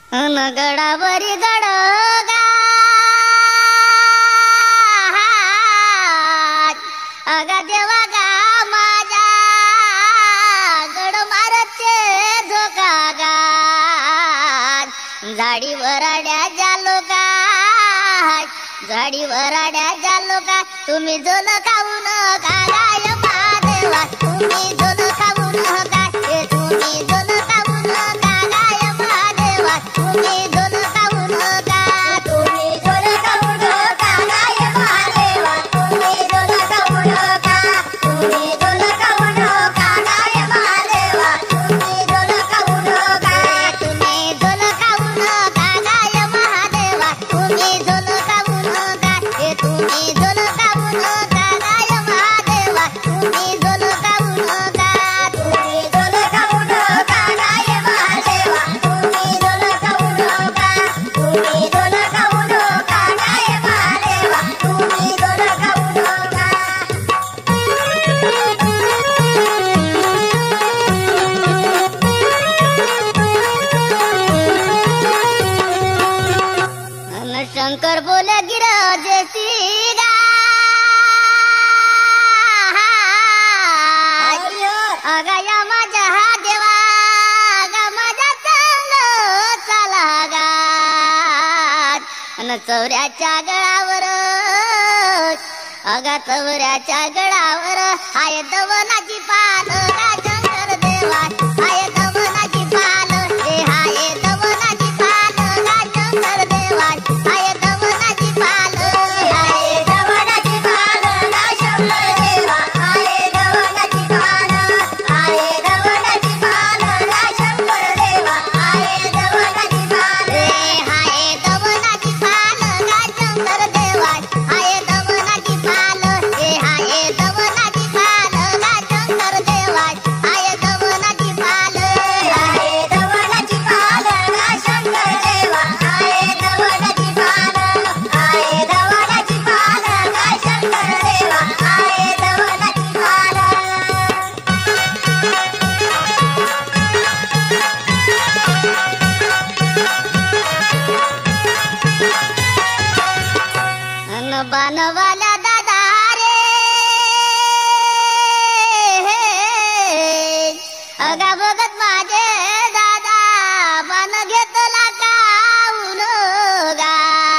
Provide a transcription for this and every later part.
अन गडावरी गडगा अगा देवा गा माझ्या गड मारते धोका गा झाडी वराड्या जालो का झाडी वराड्या जालो का तुम्ही जोल खाऊन गाय महादेवा तुम्ही जोल खाऊन गाय तुम्ही जोल खाऊन गाय महादेवा तुम्ही जोल खाऊन गा तुम्ही जोल खाऊन गाय महादेवा तुम्ही जोल खाऊन गा तुम्ही जोल खाऊन गाय महादेवा तुम्ही जोल खाऊन गा तुम्ही जोल खाऊन गाय महादेवा तुम्ही जोल खाऊन गा हे तुम्ही जोल खाऊन गाय महादेवा तुम्ही जोल खाऊन गा तुम्ही जोल खाऊन गाय महादेवा तुम्ही जोल खाऊन गा तुम्ही जोल खाऊन गाय महादेवा तुम्ही जोल खाऊन गा शंकर बोले गिरजेसी अगया माझ्या हा देवा गा माझ्या संग चला गा अन चौऱ्याच्या गळावर अगा चौऱ्याच्या गळावर आय दवनाची पाल गा शंकर देवा आय दवनाची पाल हे हाय दवनाची पाल गा शंकर देवा आय दवनाची पाल आय दवनाची पाल गा शंकर देवा आय दवनाची पाल आय दवनाची पाल गा शंकर देवा आय दवनाची पाल हे हाय दवनाची पाल गा शंकर देवा आय दवनाची पाल हे हाय दवनाची पाल गा शंकर देवा आय दवनाची पाल आय दवनाची पाल गा शंकर देवा आय दवनाची पाल आय दवनाची पाल गा शंकर देवा आय दवनाची पाल अन बाणवाल्या दादा रे अगा बघत माझे दादा बाण घेतला काऊन गा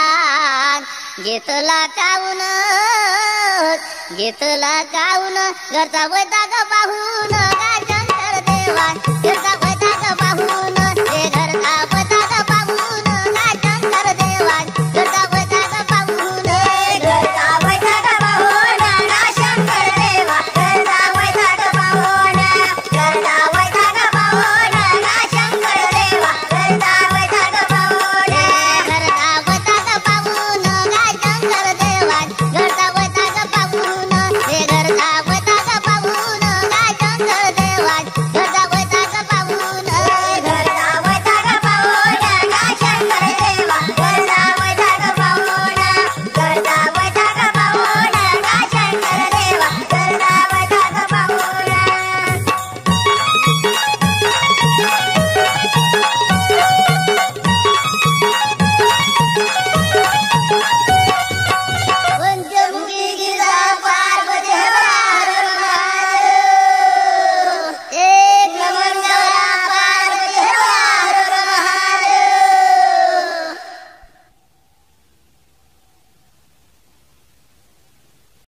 घेतला काऊन घरचा वैताग पाहून गा